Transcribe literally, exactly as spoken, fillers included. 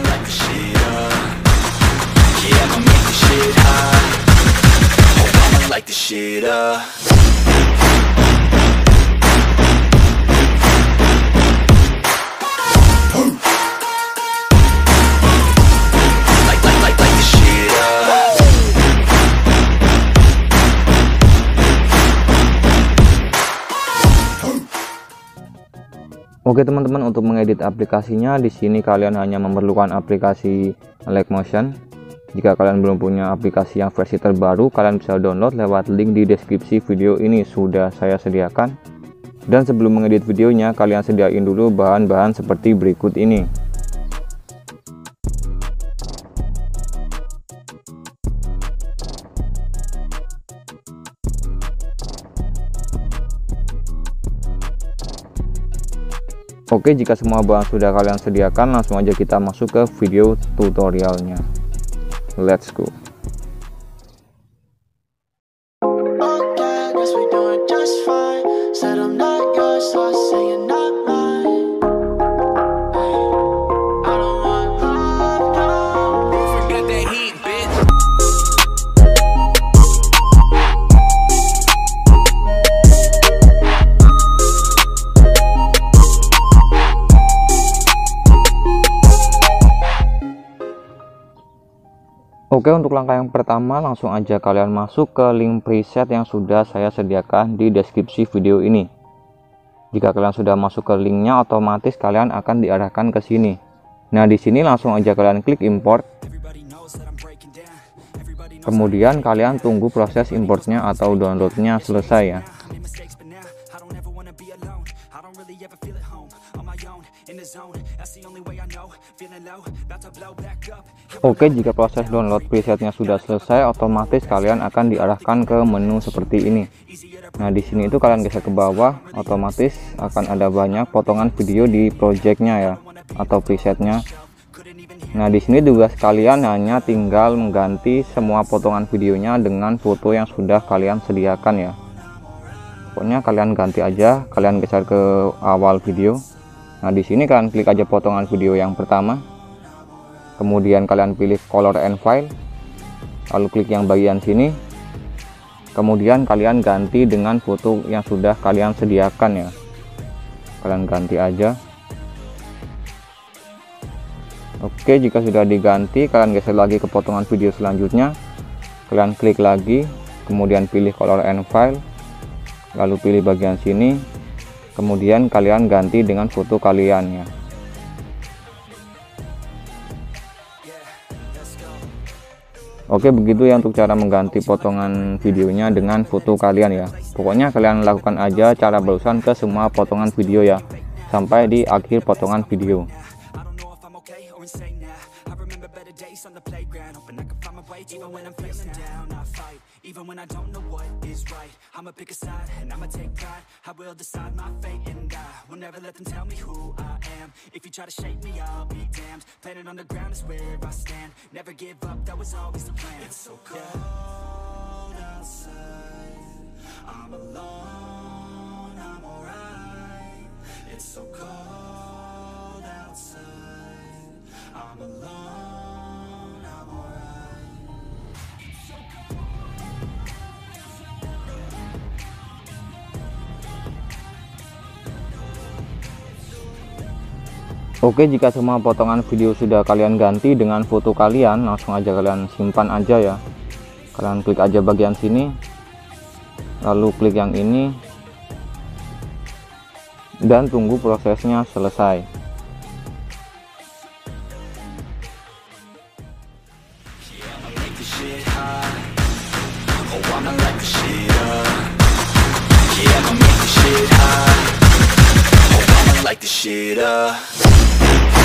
light the shit up. Yeah, I'ma make the shit hot. Oh, I'ma light the shit up. Oke teman-teman, untuk mengedit aplikasinya di sini kalian hanya memerlukan aplikasi Legmotion. Jika kalian belum punya aplikasi yang versi terbaru, kalian bisa download lewat link di deskripsi video ini, sudah saya sediakan. Dan sebelum mengedit videonya, kalian sediain dulu bahan-bahan seperti berikut ini. Oke, jika semua bahan sudah kalian sediakan, langsung aja kita masuk ke video tutorialnya. Let's go. Oke, untuk langkah yang pertama langsung aja kalian masuk ke link preset yang sudah saya sediakan di deskripsi video ini. Jika kalian sudah masuk ke linknya, otomatis kalian akan diarahkan ke sini. Nah, di sini langsung aja kalian klik import. Kemudian kalian tunggu proses importnya atau downloadnya selesai ya. Oke, jika proses download presetnya sudah selesai, otomatis kalian akan diarahkan ke menu seperti ini. Nah, di sini itu kalian geser ke bawah, otomatis akan ada banyak potongan video di projectnya ya, atau presetnya. Nah, di sini tugas kalian hanya tinggal mengganti semua potongan videonya dengan foto yang sudah kalian sediakan ya. Pokoknya kalian ganti aja, kalian geser ke awal video. Nah, di sini kalian klik aja potongan video yang pertama. Kemudian kalian pilih color and file, lalu klik yang bagian sini, kemudian kalian ganti dengan foto yang sudah kalian sediakan ya. Kalian ganti aja. Oke, jika sudah diganti, kalian geser lagi ke potongan video selanjutnya, kalian klik lagi, kemudian pilih color and file, lalu pilih bagian sini, kemudian kalian ganti dengan foto kalian ya. Oke, begitu ya untuk cara mengganti potongan videonya dengan foto kalian ya. Pokoknya kalian lakukan aja cara barusan ke semua potongan video ya, sampai di akhir potongan video. Even when I don't know what is right, I'ma pick a side and I'ma take pride. I will decide my fate and I will never let them tell me who I am. If you try to shake me, I'll be damned. Planet on the ground is where I stand. Never give up, that was always the plan. It's so cold outside, I'm alone, I'm alright. It's so cold outside, I'm alone, I'm alright. Oke, jika semua potongan video sudah kalian ganti dengan foto kalian, langsung aja kalian simpan aja ya. Kalian klik aja bagian sini, lalu klik yang ini, dan tunggu prosesnya selesai. Shit up.